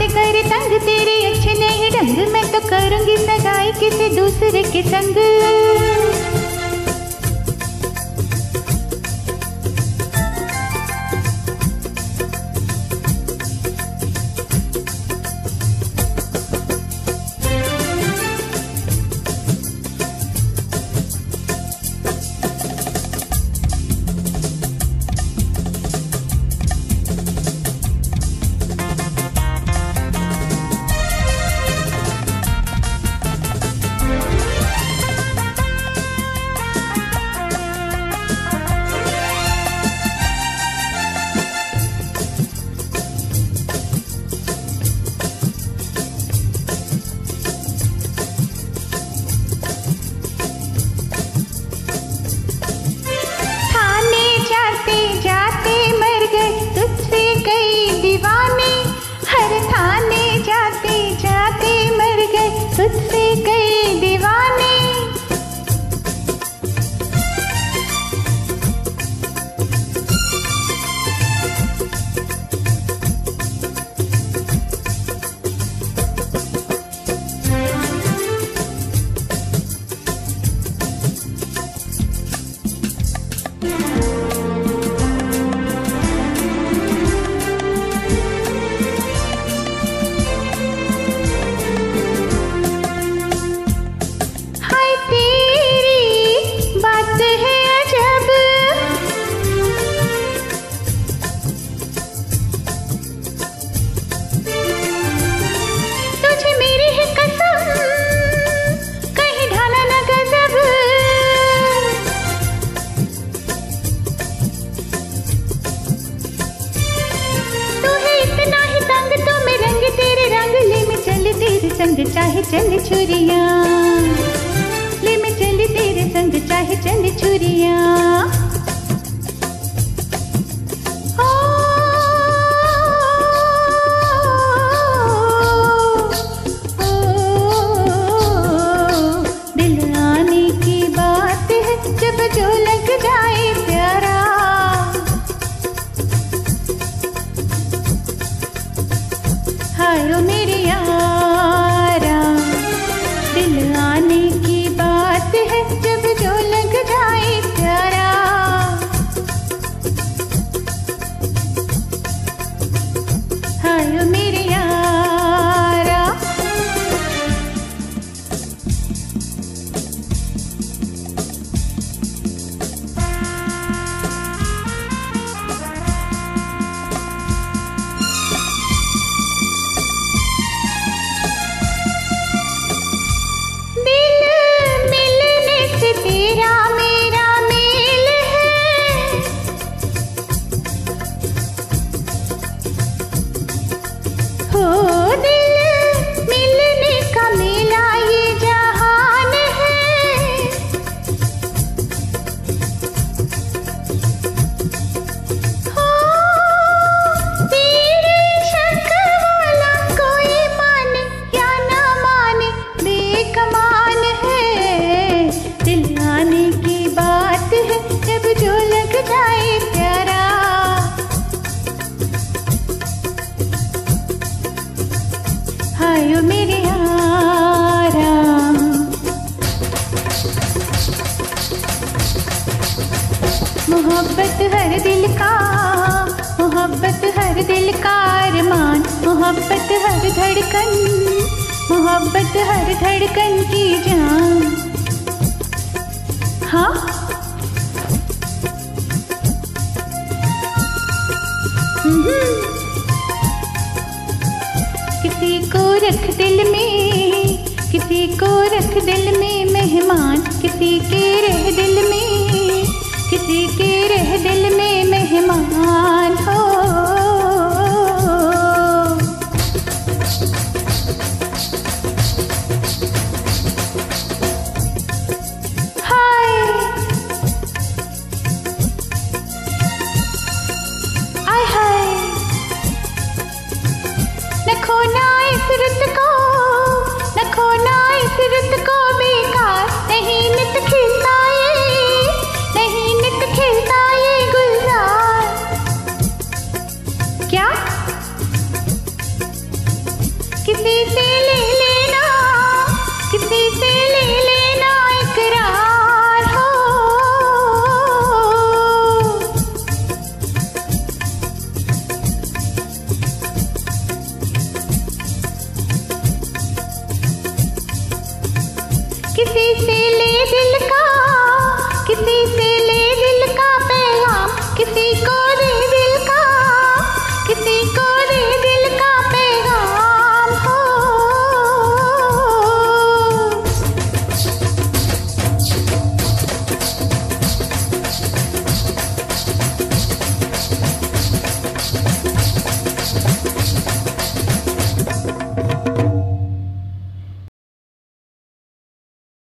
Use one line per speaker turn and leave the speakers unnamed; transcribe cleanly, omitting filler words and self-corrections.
से करे तंग तेरे अच्छे नहीं ढंग, मैं तो करूंगी सगाई किसी दूसरे के संग। तुझसे कई दीवाने संग चाहे चल छुरियां, ले मैं चली तेरे संग चाहे चल छुरियां। दिल आने की बात है जब जो लग जाए प्यारा, हाय ओ मेरे यारा। दिल आने की बात है जब जो लग जाए प्यारा, हाय ओ मेरे यारा। तेरा मेरा मेल है, हो दिल मिलने का मेला ये जहान है। हो तेरे शक वाला कोई माने या ना माने बेकमान है। दिल आने की बात है जब जो लग जाए प्यारा, हाय ओ मेरे यारा। मोहब्बत हर दिल का, मोहब्बत हर दिल का अरमान, मोहब्बत हर धड़कन, मोहब्बत हर धड़कन की जान। हाँ किसी को रख दिल में, किसी को रख दिल में मेहमान, किसी के रह दिल में